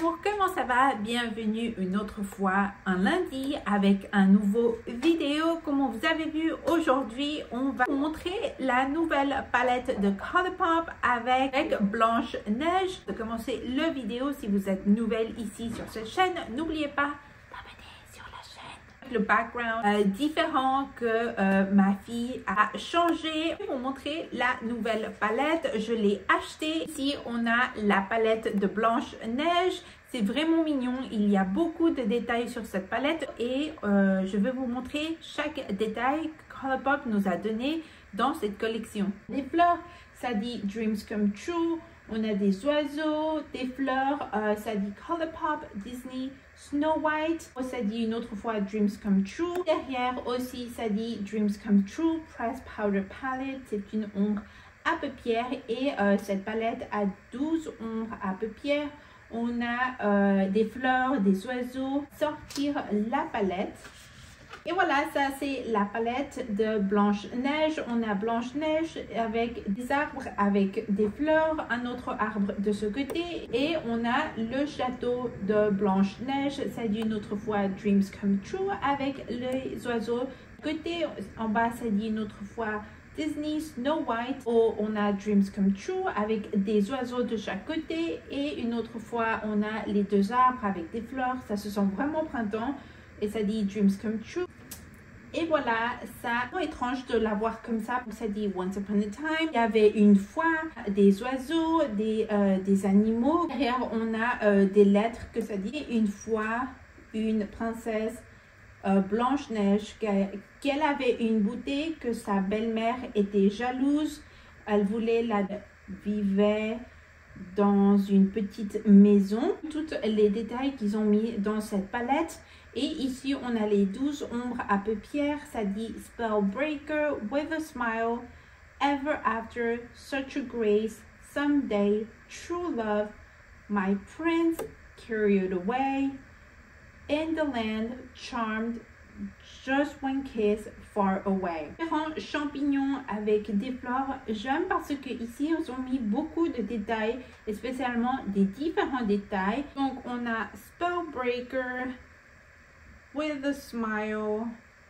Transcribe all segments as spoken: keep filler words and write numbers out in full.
Bonjour, comment ça va? Bienvenue une autre fois un lundi avec un nouveau vidéo. Comme vous avez vu, aujourd'hui on va vous montrer la nouvelle palette de Colourpop avec Blanche Neige. De commencer le vidéo, si vous êtes nouvelle ici sur cette chaîne, n'oubliez pas d'abonner sur la chaîne. Le background euh, différent que euh, ma fille a changé. Je vais vous montrer la nouvelle palette. Je l'ai achetée. Ici, on a la palette de Blanche Neige. C'est vraiment mignon. Il y a beaucoup de détails sur cette palette et euh, je vais vous montrer chaque détail que Colourpop nous a donné dans cette collection. Des fleurs, ça dit Dreams Come True. On a des oiseaux, des fleurs, euh, ça dit Colourpop, Disney, Snow White. Ça dit une autre fois Dreams Come True. Derrière aussi, ça dit Dreams Come True, Pressed Powder Palette. C'est une ombre à paupières et euh, cette palette a douze ombres à paupières. On a euh, des fleurs, des oiseaux. Sortir la palette. Et voilà, ça c'est la palette de Blanche Neige. On a Blanche Neige avec des arbres, avec des fleurs, un autre arbre de ce côté. Et on a le château de Blanche Neige. Ça dit une autre fois Dreams Come True avec les oiseaux. Côté en bas, ça dit une autre fois Disney Snow White. Oh, on a Dreams Come True avec des oiseaux de chaque côté. Et une autre fois, on a les deux arbres avec des fleurs. Ça se sent vraiment printemps. Et ça dit Dreams Come True. Et voilà, ça c'est étrange de l'avoir comme ça. Ça dit Once Upon a Time. Il y avait une fois des oiseaux, des, euh, des animaux. Derrière, on a euh, des lettres que ça dit une fois une princesse euh, Blanche-Neige qu'elle avait une beauté, que sa belle-mère était jalouse. Elle voulait la vivre dans une petite maison. Tous les détails qu'ils ont mis dans cette palette. Et ici, on a les douze ombres à paupières. Ça dit Spellbreaker, With a Smile, Ever After, Such a Grace, Someday, True Love, My Prince, Carried Away, In the Land, Charmed, Just One Kiss, Far Away. Différents champignons avec des fleurs. J'aime parce que ici ils ont mis beaucoup de détails, et spécialement des différents détails. Donc on a Spellbreaker, With a Smile,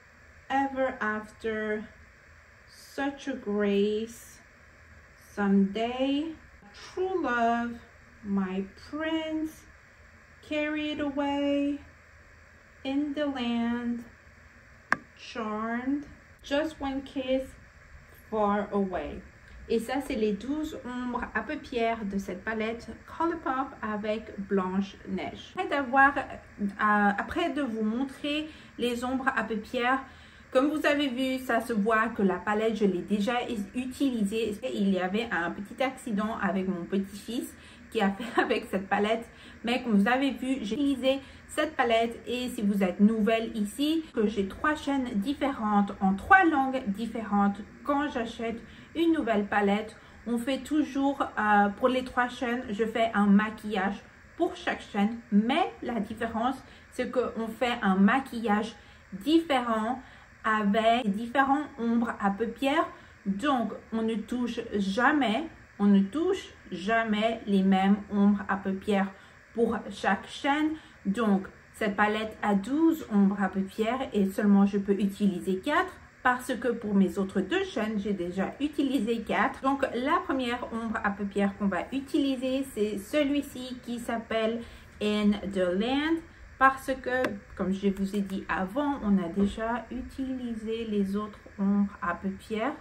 Ever After, Such a Grace, Someday, True Love, My Prince, Carried Away, In the Land, Charmed, Just One Kiss, Far Away. Et ça, c'est les douze ombres à paupières de cette palette Colourpop avec Blanche Neige. Après d'avoir, euh, après de vous montrer les ombres à paupières, comme vous avez vu, ça se voit que la palette, je l'ai déjà utilisée. Il y avait un petit accident avec mon petit-fils qui a fait avec cette palette. Mais comme vous avez vu, j'ai utilisé cette palette. Et si vous êtes nouvelle ici, que j'ai trois chaînes différentes en trois langues différentes. Quand j'achète une nouvelle palette, on fait toujours, euh, pour les trois chaînes, je fais un maquillage pour chaque chaîne. Mais la différence, c'est qu'on fait un maquillage différent avec différentes ombres à paupières. Donc, on ne touche jamais, on ne touche jamais les mêmes ombres à paupières pour chaque chaîne. Donc, cette palette a douze ombres à paupières et seulement je peux utiliser quatre parce que pour mes autres deux chaînes, j'ai déjà utilisé quatre. Donc, la première ombre à paupières qu'on va utiliser, c'est celui-ci qui s'appelle In the Land. Parce que, comme je vous ai dit avant, on a déjà utilisé les autres ombres à paupières.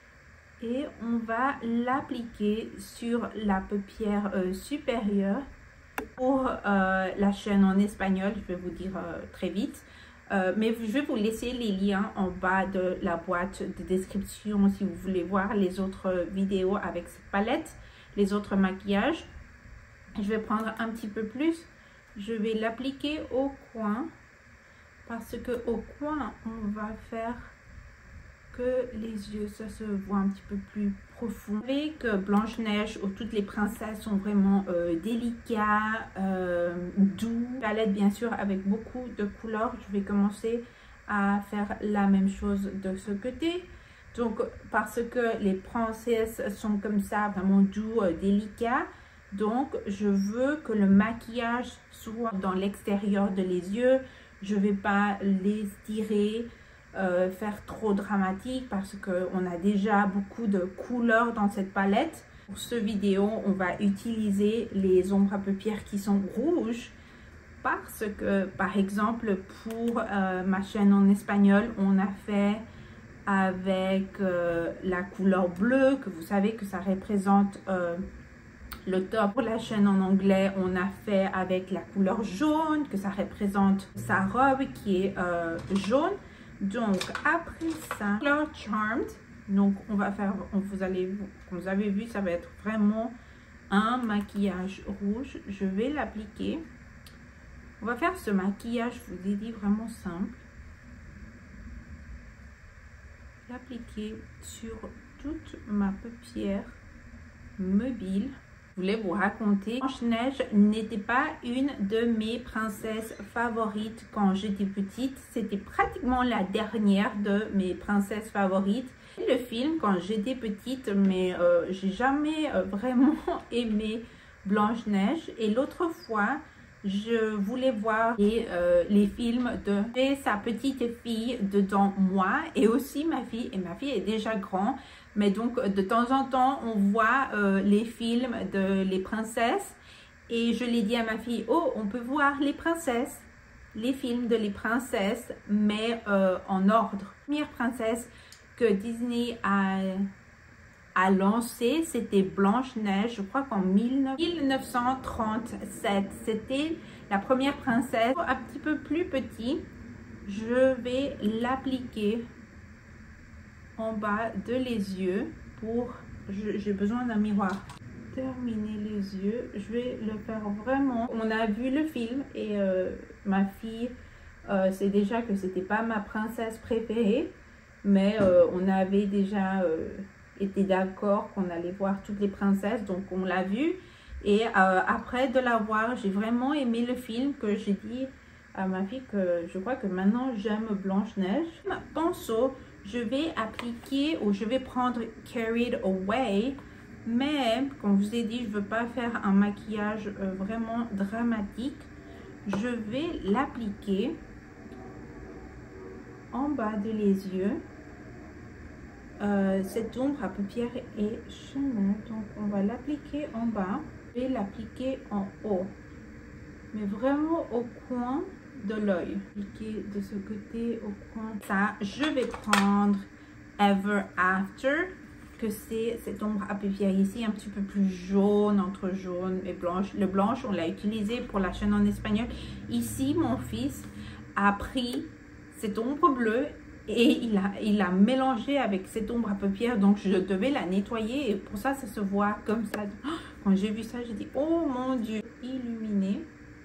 Et on va l'appliquer sur la paupière euh, supérieure. Pour euh, la chaîne en espagnol, je vais vous dire euh, très vite. Euh, mais je vais vous laisser les liens en bas de la boîte de description si vous voulez voir les autres vidéos avec cette palette, les autres maquillages. Je vais prendre un petit peu plus. Je vais l'appliquer au coin parce que au coin, on va faire que les yeux, ça se voit un petit peu plus profond. Vous savez que Blanche-Neige ou toutes les princesses sont vraiment euh, délicats, euh, doux. Palette bien sûr avec beaucoup de couleurs. Je vais commencer à faire la même chose de ce côté. Donc parce que les princesses sont comme ça, vraiment doux, euh, délicats. Donc, je veux que le maquillage soit dans l'extérieur de les yeux. Je ne vais pas les tirer, euh, faire trop dramatique parce qu'on a déjà beaucoup de couleurs dans cette palette. Pour ce vidéo, on va utiliser les ombres à paupières qui sont rouges parce que, par exemple, pour euh, ma chaîne en espagnol, on a fait avec euh, la couleur bleue, que vous savez que ça représente euh, le top. Pour la chaîne en anglais, on a fait avec la couleur jaune, que ça représente sa robe qui est euh, jaune. Donc, après ça, couleur Charmed. Donc, on va faire, on, vous allez, comme vous avez vu, ça va être vraiment un maquillage rouge. Je vais l'appliquer. On va faire ce maquillage, je vous ai dit, vraiment simple. L'appliquer sur toute ma paupière mobile. Je voulais vous raconter, Blanche-Neige n'était pas une de mes princesses favorites quand j'étais petite. C'était pratiquement la dernière de mes princesses favorites. Le film quand j'étais petite, mais euh, j'ai jamais euh, vraiment aimé Blanche-Neige. Et l'autre fois, je voulais voir les, euh, les films de sa petite fille dedans moi et aussi ma fille. Et ma fille est déjà grande. Mais donc, de temps en temps, on voit euh, les films de les princesses. Et je l'ai dit à ma fille, oh, on peut voir les princesses, les films de les princesses, mais euh, en ordre. La première princesse que Disney a, a lancée, c'était Blanche-Neige, je crois qu'en mille neuf cent trente-sept. C'était la première princesse. Un petit peu plus petit, je vais l'appliquer en bas de les yeux pour, j'ai besoin d'un miroir. Terminer les yeux, je vais le faire vraiment. On a vu le film et euh, ma fille euh, sait déjà que c'était pas ma princesse préférée, mais euh, on avait déjà euh, été d'accord qu'on allait voir toutes les princesses, donc on l'a vu. Et euh, après de la voir, j'ai vraiment aimé le film, que j'ai dit à ma fille que je crois que maintenant j'aime Blanche-Neige. Pinceau, je vais appliquer ou je vais prendre Carried Away, mais comme je vous ai dit, je ne veux pas faire un maquillage euh, vraiment dramatique. Je vais l'appliquer en bas de les yeux. Euh, cette ombre à paupières est Chanel, donc on va l'appliquer en bas et l'appliquer en haut, mais vraiment au coin de l'œil. Appliquer de ce côté au coin. Ça, je vais prendre Ever After, que c'est cette ombre à paupières ici, un petit peu plus jaune, entre jaune et blanche. Le blanche, on l'a utilisé pour la chaîne en espagnol. Ici, mon fils a pris cette ombre bleue et il a, il a mélangé avec cette ombre à paupières, donc je devais la nettoyer et pour ça, ça se voit comme ça. Quand j'ai vu ça, j'ai dit, oh mon Dieu, illuminé.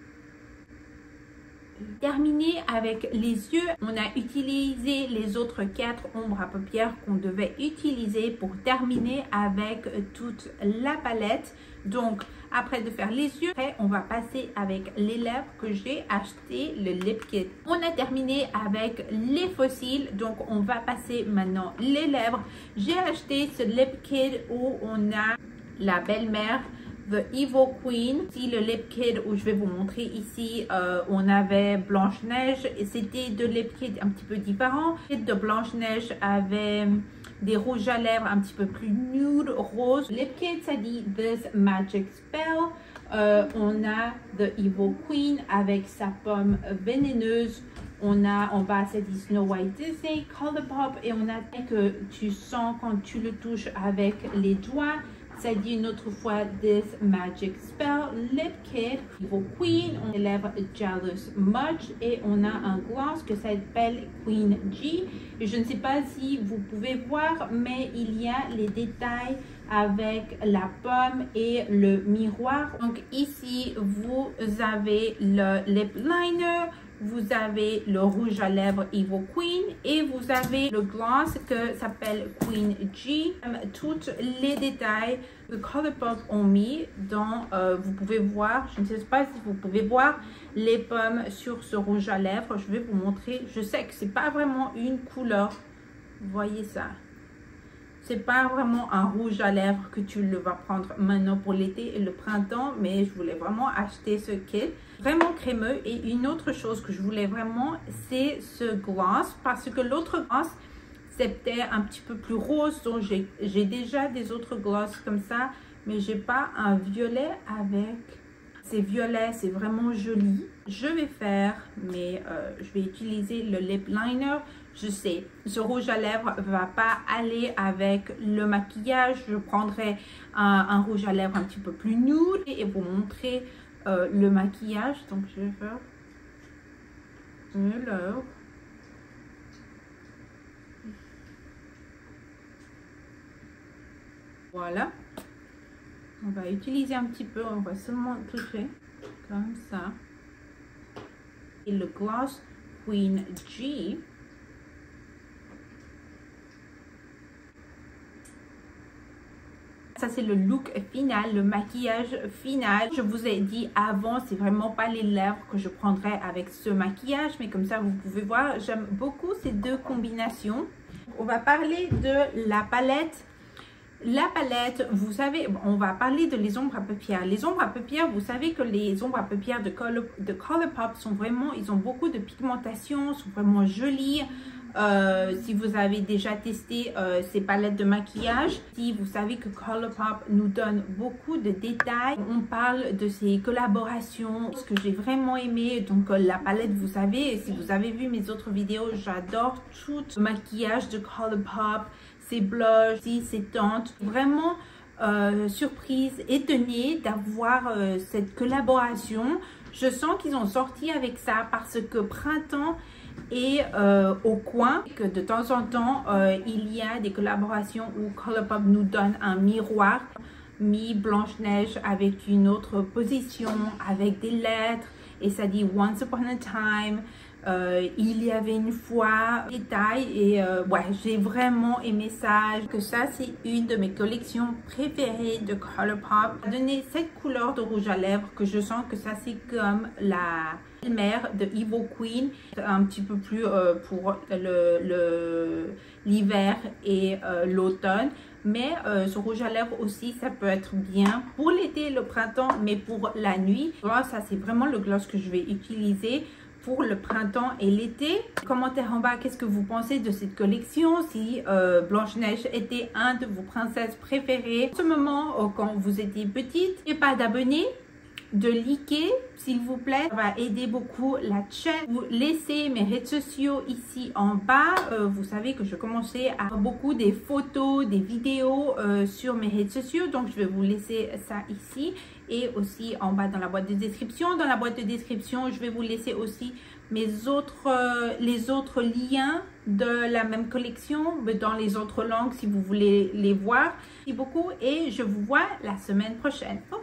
Terminé avec les yeux, on a utilisé les autres quatre ombres à paupières qu'on devait utiliser pour terminer avec toute la palette. Donc, après de faire les yeux, après, on va passer avec les lèvres que j'ai acheté, le lip kit. On a terminé avec les fossiles, donc on va passer maintenant les lèvres. J'ai acheté ce lip kit où on a la belle-mère, The Evil Queen. Ici, le lip kit où je vais vous montrer ici, euh, on avait Blanche-Neige et c'était deux lip kits un petit peu différents. Le kit de Blanche-Neige avait des rouges à lèvres un petit peu plus nude, rose. Le lip kit, ça dit This Magic Spell. Euh, on a The Evil Queen avec sa pomme vénéneuse. On a en bas, ça dit Snow White Disney, Colourpop. Et on a que tu sens quand tu le touches avec les doigts. Ça dit une autre fois This Magic Spell Lip Kit. Evil Queen, on a les lèvres Jealous Much et on a un gloss que s'appelle Queen G. Et je ne sais pas si vous pouvez voir, mais il y a les détails avec la pomme et le miroir. Donc ici, vous avez le lip liner, vous avez le rouge à lèvres Evil Queen et vous avez le gloss que s'appelle Queen G. Tous les détails que Colourpop ont mis dans, euh, vous pouvez voir, je ne sais pas si vous pouvez voir les pommes sur ce rouge à lèvres. Je vais vous montrer. Je sais que c'est pas vraiment une couleur. Voyez ça. c'est pas vraiment un rouge à lèvres que tu le vas prendre maintenant pour l'été et le printemps, mais je voulais vraiment acheter ce kit. Vraiment crémeux. Et une autre chose que je voulais vraiment, c'est ce gloss, parce que l'autre gloss, c'était un petit peu plus rose, donc j'ai déjà des autres gloss comme ça, mais j'ai pas un violet avec. C'est violet, c'est vraiment joli. Je vais faire, mais euh, je vais utiliser le lip liner. Je sais, ce rouge à lèvres va pas aller avec le maquillage. Je prendrai un, un rouge à lèvres un petit peu plus nude et vous montrer euh, le maquillage. Donc je vais faire le lèvres. Voilà. On va utiliser un petit peu, on va seulement toucher comme ça. Et le gloss Queen G. Ça, c'est le look final, le maquillage final. Je vous ai dit avant, c'est vraiment pas les lèvres que je prendrais avec ce maquillage, mais comme ça, vous pouvez voir, j'aime beaucoup ces deux combinations. On va parler de la palette. La palette, vous savez, on va parler de les ombres à paupières. Les ombres à paupières, vous savez que les ombres à paupières de Color, de Colourpop sont vraiment, ils ont beaucoup de pigmentation, sont vraiment jolies. Euh, si vous avez déjà testé euh, ces palettes de maquillage, si vous savez que Colourpop nous donne beaucoup de détails, on parle de ces collaborations, ce que j'ai vraiment aimé. Donc euh, la palette, vous savez, si vous avez vu mes autres vidéos, j'adore tout le maquillage de Colourpop, ses blushs, ses teintes, vraiment euh, surprise, étonnée d'avoir euh, cette collaboration. Je sens qu'ils ont sorti avec ça parce que printemps et euh, au coin, que de temps en temps euh, il y a des collaborations où Colourpop nous donne un miroir mi Blanche-Neige avec une autre position, avec des lettres, et ça dit Once Upon a Time, euh, il y avait une fois, détail. Et euh, ouais, j'ai vraiment aimé ça. Que ça, c'est une de mes collections préférées de Colourpop. Donner cette couleur de rouge à lèvres que je sens que ça, c'est comme la mère de Evil Queen, un petit peu plus euh, pour le l'hiver et euh, l'automne. Mais euh, ce rouge à lèvres aussi, ça peut être bien pour l'été et le printemps, mais pour la nuit. Voilà, ça, c'est vraiment le gloss que je vais utiliser pour le printemps et l'été. Commentaire en bas, qu'est-ce que vous pensez de cette collection? Si euh, Blanche-Neige était un de vos princesses préférées en ce moment, euh, quand vous étiez petite. Et pas d'abonnés, de liker s'il vous plaît, ça va aider beaucoup la chaîne. Vous laissez mes réseaux sociaux ici en bas. Euh, vous savez que je commençais à avoir beaucoup des photos, des vidéos euh, sur mes réseaux sociaux, donc je vais vous laisser ça ici et aussi en bas dans la boîte de description. Dans la boîte de description, je vais vous laisser aussi mes autres euh, les autres liens de la même collection, mais dans les autres langues si vous voulez les voir. Merci beaucoup et je vous vois la semaine prochaine.